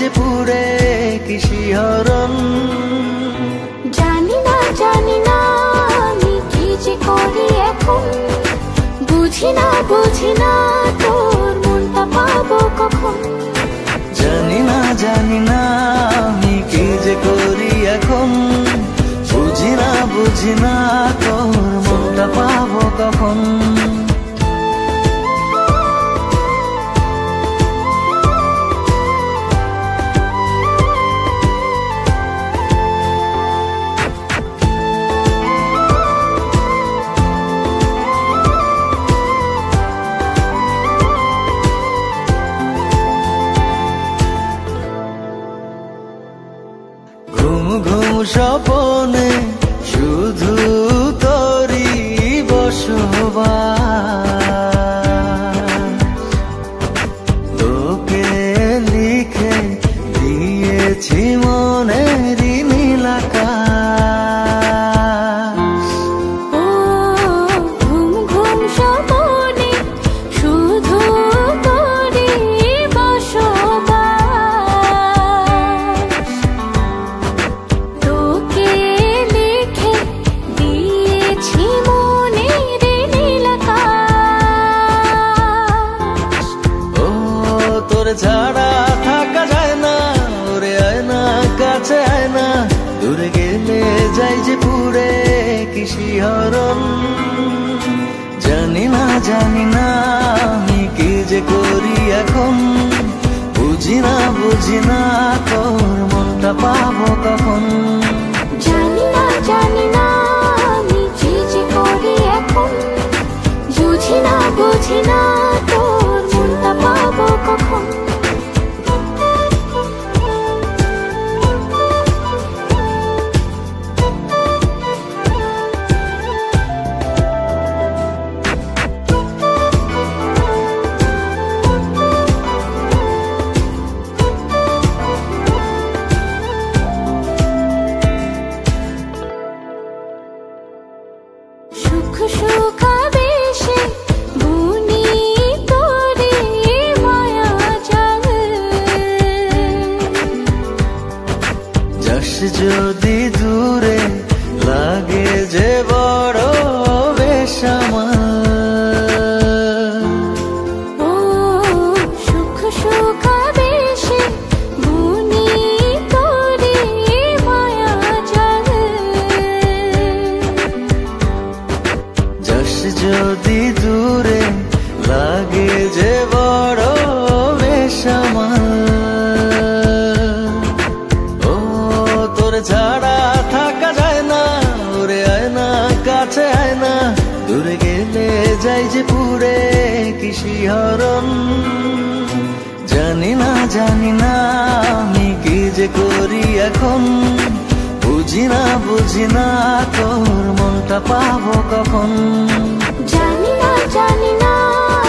যে পুরে কি শিহরণ। জানি না আমি কি যে করি এখন, বুঝি না তোর মনটা পাবো কখন। জানি না আমি কি যে করি এখন, বুঝি না তোর মনটা পাবো কখন। ঘুম ঘুম স্বপনে শুধু তোরি বসবাস, তোকে লিখে দিয়েছি মনেরই নীল আকাশ। ও ঘুম ঘুম স্বপনে শুধু তোরি বসবাস, তোকে লিখে দিয়েছি মনের নীল আকাশ। ও তোর ছাড়া থাকা যায় না, ওরে আয় না কাছে আয় না, দূরে গেলে যাই যে পুরে কি শিহরণ। জানি না আমি কি যে করি এখন, বুঝি না তোর মনটা পাবো কখন। জানি না আমি কি যে করি এখন, বুঝি না তোর মনটা পাবো কখন। সুখ সুখাবেশে বুনি তোরে মায়া জাল, যাস যদি দূরে লাগে যে বড় বেসামাল। ও সুখ সুখাবেশে বুনি তোরে মায়া জাল, যাস যদি দূরে লাগে যে বড় বেসামাল। ও তোর ছাড়া থাকা যায় না, ওরে আয় না কাছে আয় না, দূরে গেলে যাই যে পুরে কি শিহরণ। জানি না আমি কি যে করি এখন, বুঝি না তোর মনটা পাবো কখন। জানি না